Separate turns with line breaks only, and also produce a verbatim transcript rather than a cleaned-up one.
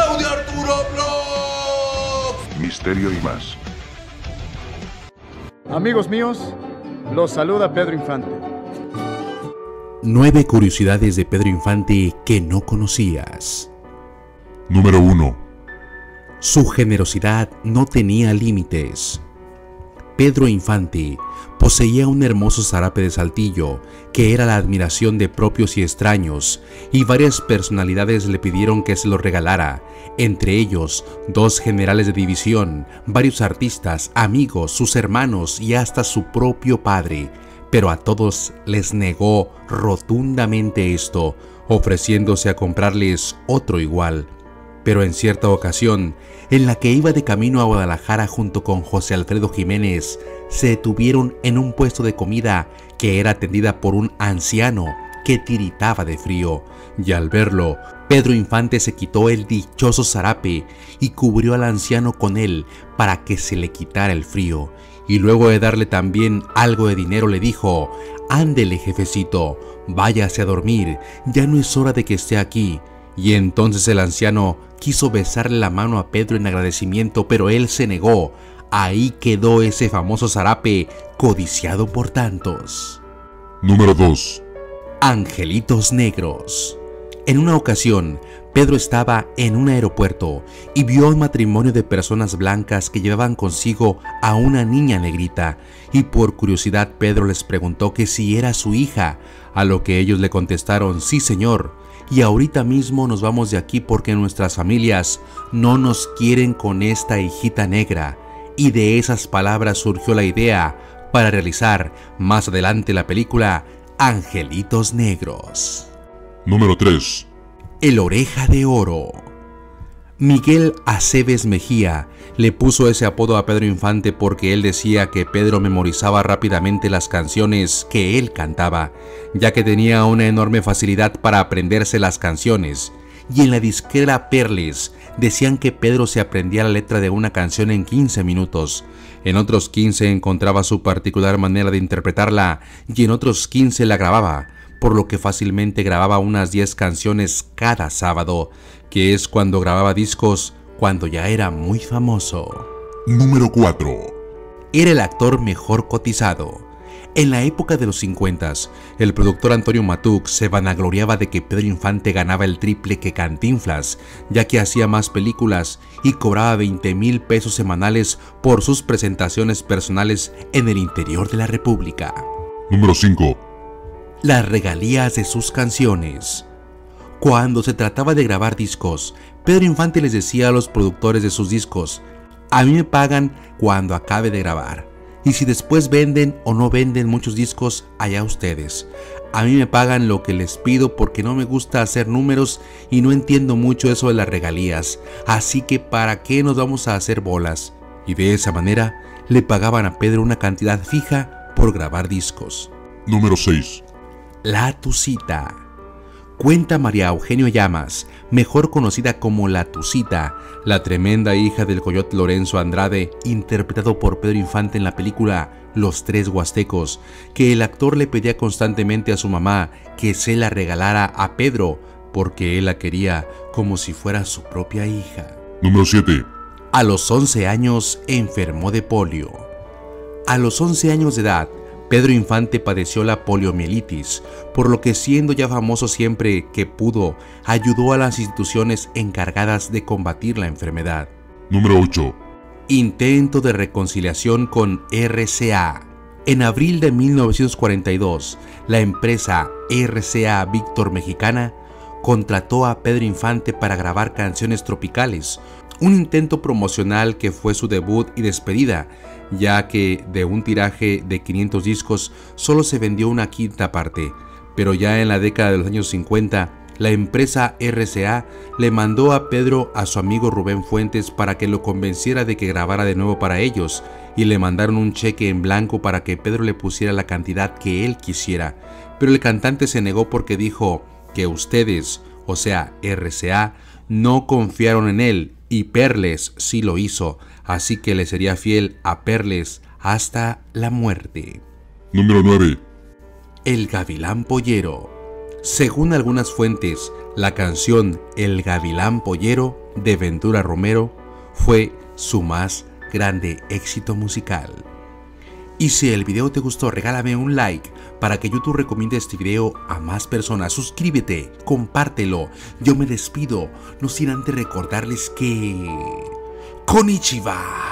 Claudio Arturo Vlogs.
Misterio y más.
Amigos míos, los saluda Pedro Infante.
Nueve curiosidades de Pedro Infante que no conocías.
Número uno.
Su generosidad no tenía límites. Pedro Infante poseía un hermoso zarape de Saltillo que era la admiración de propios y extraños, y varias personalidades le pidieron que se lo regalara, entre ellos dos generales de división, varios artistas, amigos, sus hermanos y hasta su propio padre, pero a todos les negó rotundamente esto, ofreciéndose a comprarles otro igual. Pero en cierta ocasión, en la que iba de camino a Guadalajara junto con José Alfredo Jiménez, se detuvieron en un puesto de comida que era atendida por un anciano que tiritaba de frío, y al verlo, Pedro Infante se quitó el dichoso zarape y cubrió al anciano con él para que se le quitara el frío, y luego de darle también algo de dinero le dijo: «Ándele, jefecito, váyase a dormir, ya no es hora de que esté aquí». Y entonces el anciano quiso besarle la mano a Pedro en agradecimiento, pero él se negó. Ahí quedó ese famoso zarape codiciado por tantos.
Número dos.
Angelitos negros. En una ocasión, Pedro estaba en un aeropuerto y vio un matrimonio de personas blancas que llevaban consigo a una niña negrita, y por curiosidad Pedro les preguntó que si era su hija, a lo que ellos le contestaron: «Sí, señor, y ahorita mismo nos vamos de aquí porque nuestras familias no nos quieren con esta hijita negra». Y de esas palabras surgió la idea para realizar más adelante la película Angelitos Negros.
Número tres.
El Oreja de Oro. Miguel Aceves Mejía le puso ese apodo a Pedro Infante porque él decía que Pedro memorizaba rápidamente las canciones que él cantaba, ya que tenía una enorme facilidad para aprenderse las canciones. Y en la disquera Perles decían que Pedro se aprendía la letra de una canción en quince minutos. En otros quince encontraba su particular manera de interpretarla y en otros quince la grababa, por lo que fácilmente grababa unas diez canciones cada sábado, que es cuando grababa discos, cuando ya era muy famoso.
Número cuatro.
Era el actor mejor cotizado. En la época de los cincuenta, el productor Antonio Matuc se vanagloriaba de que Pedro Infante ganaba el triple que Cantinflas, ya que hacía más películas y cobraba veinte mil pesos semanales por sus presentaciones personales en el interior de la República.
Número cinco.
Las regalías de sus canciones. Cuando se trataba de grabar discos, Pedro Infante les decía a los productores de sus discos: «A mí me pagan cuando acabe de grabar. Y si después venden o no venden muchos discos, allá ustedes. A mí me pagan lo que les pido porque no me gusta hacer números y no entiendo mucho eso de las regalías. Así que ¿para qué nos vamos a hacer bolas?». Y de esa manera le pagaban a Pedro una cantidad fija por grabar discos.
Número seis.
La Tucita. Cuenta María Eugenio Llamas, mejor conocida como La Tucita, la tremenda hija del coyote Lorenzo Andrade, interpretado por Pedro Infante en la película Los Tres Huastecos, que el actor le pedía constantemente a su mamá que se la regalara a Pedro, porque él la quería como si fuera su propia hija.
Número siete.
A los once años enfermó de polio. A los once años de edad, Pedro Infante padeció la poliomielitis, por lo que, siendo ya famoso siempre que pudo, ayudó a las instituciones encargadas de combatir la enfermedad.
Número ocho.
Intento de reconciliación con R C A. En abril de mil novecientos cuarenta y dos, la empresa R C A Víctor Mexicana contrató a Pedro Infante para grabar Canciones Tropicales, un intento promocional que fue su debut y despedida, ya que de un tiraje de quinientos discos solo se vendió una quinta parte. Pero ya en la década de los años cincuenta, la empresa R C A le mandó a Pedro a su amigo Rubén Fuentes para que lo convenciera de que grabara de nuevo para ellos, y le mandaron un cheque en blanco para que Pedro le pusiera la cantidad que él quisiera. Pero el cantante se negó porque dijo que ustedes, o sea R C A, no confiaron en él, y Perles sí lo hizo, así que le sería fiel a Perles hasta la muerte.
Número nueve.
El Gavilán Pollero. Según algunas fuentes, la canción El Gavilán Pollero de Ventura Romero fue su más grande éxito musical. Y si el video te gustó, regálame un like para que YouTube recomiende este video a más personas. Suscríbete, compártelo. Yo me despido, no sin antes recordarles que... ¡Konnichiwa!